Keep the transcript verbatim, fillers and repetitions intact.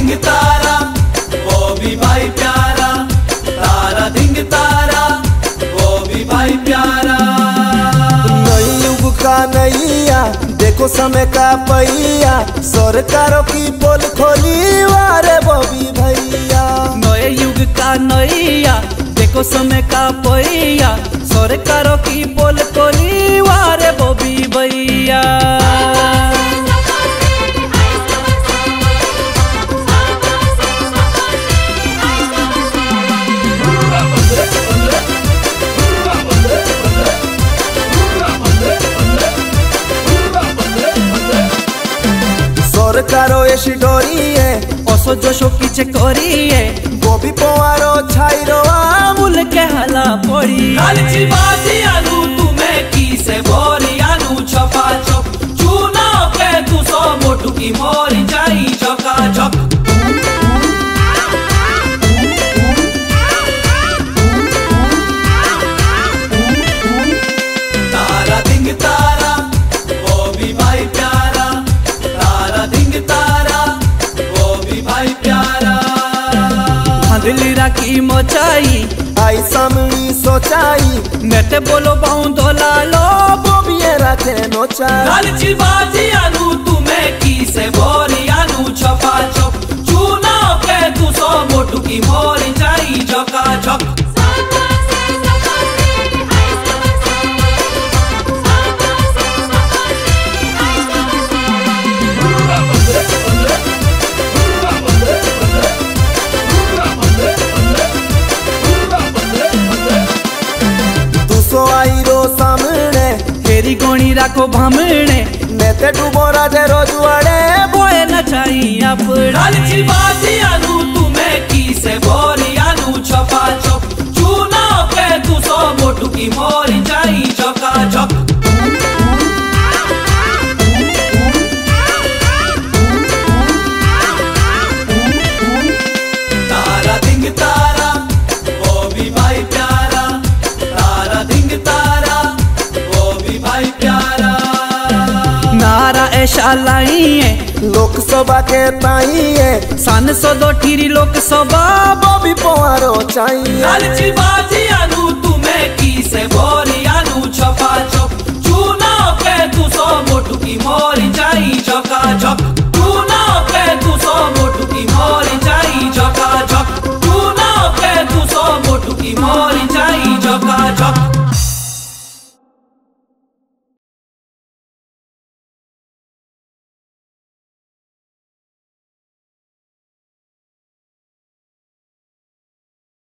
धिंग तारा वो भी भाई प्यारा, तारा धिंग तारा वो भी भाई प्यारा। नई युग का नैया देखो समय का पहिया, सरकारों की पोल खोली वारे बॉबी भैया। नए युग का नैया देखो समय का पहिया, सरकारों की पोल खोली वारे बॉबी भैया। सरकारों ऐसी डोरी है ओसो जोशो कीचे कोरी है, बॉबी पोवारो छाइरो आमुल के हला पड़ी। लालची बाजी आलू तुम्हें की से बोरी आलू छपा छप, चूना के तू सो मोटू की मोरी जाई चका चक। तारा धिंग तारा वो भी भाई प्यारा, तारा धिंग तारा वो भी भाई प्यारा। दिल्ली राखी मोचाई आई सामनी सोचाई, नेटे बोलो बाऊं धोला लो बॉबी राखे नोचाई। लालची बाजी आलू तुम्हें की से बोरी आलू छपा छप, चूना के तू सो मोटू की मोरी जाई चका चक। सामने तेरी गोणी राखो भामणे, नेते डूबो राजे रोजवाड़े बोए नचाई अपना। लालची बाजी आलू तुम्हें की से बोरी आलू छपा छप, चूना के तू सो मोटू की मोरी जाई चका चक। तारा धिंग तारा वो भी भाई प्यारा, तारा धिंग तारा वो भी भाई प्यारा। नारा ऐसा लाई है लोकसभा के ताई है, सन सौ दो ठीरी लोकसभा बॉबी पोवारो चाहिए। लालची बाजी आलू